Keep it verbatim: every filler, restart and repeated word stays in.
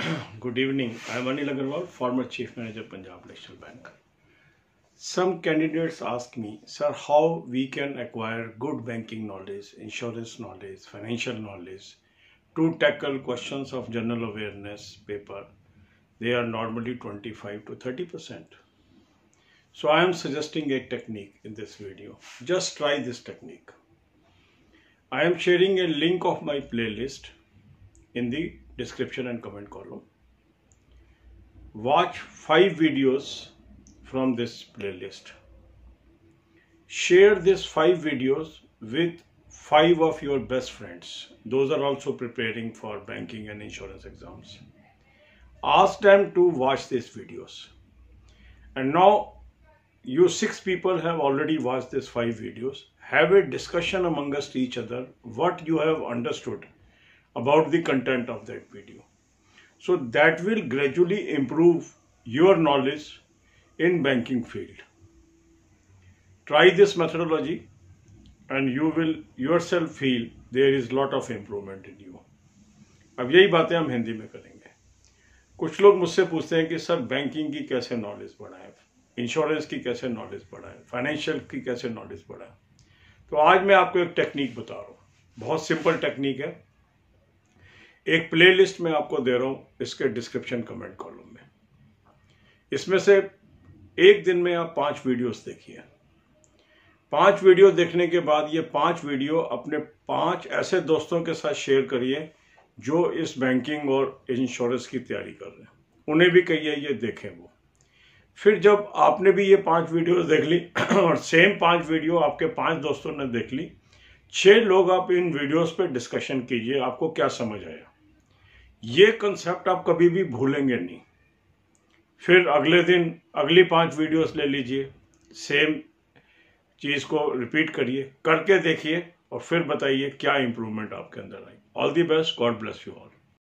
Good evening. I am Anil Agarwal, former Chief Manager, Punjab National Bank. Some candidates ask me, sir, how we can acquire good banking knowledge, insurance knowledge, financial knowledge to tackle questions of general awareness paper. They are normally twenty-five to thirty percent. So I am suggesting a technique in this video. Just try this technique. I am sharing a link of my playlist in the description and comment column. Watch five videos from this playlist. Share these five videos with five of your best friends. Those are also preparing for banking and insurance exams. Ask them to watch these videos. And now you six people have already watched these five videos. Have a discussion amongst each other what you have understood about the content of that video. So that will gradually improve your knowledge in banking field. Try this methodology and you will yourself feel there is lot of improvement in you. अब यही बातें हम हिंदी में करेंगे. कुछ लोग मुझसे पूछते हैं कि सर बैंकिंग की कैसे नॉलेज बढ़ाएं, इंश्योरेंस की कैसे नॉलेज बढ़ाएं, फाइनेंशियल की कैसे नॉलेज बढ़ाएं. तो आज मैं आपको एक टेक्निक बता रहा हूँ. बहुत सिंपल टेक्निक है. एक प्लेलिस्ट में आपको दे रहा हूं इसके डिस्क्रिप्शन कमेंट कॉलम में. इसमें से एक दिन में आप पांच वीडियोस देखिए. पांच वीडियो देखने के बाद ये पांच वीडियो अपने पांच ऐसे दोस्तों के साथ शेयर करिए जो इस बैंकिंग और इंश्योरेंस की तैयारी कर रहे हैं. उन्हें भी कहिए ये देखें वो. फिर जब आपने भी ये पांच वीडियोस देख ली और सेम पांच वीडियो आपके पांच दोस्तों ने देख ली, छह लोग आप इन वीडियोस पे डिस्कशन कीजिए. आपको क्या समझ आया, ये कंसेप्ट आप कभी भी भूलेंगे नहीं. फिर अगले दिन अगली पांच वीडियोस ले लीजिए, सेम चीज को रिपीट करिए, करके देखिए और फिर बताइए क्या इंप्रूवमेंट आपके अंदर आई. All the best. God bless you all.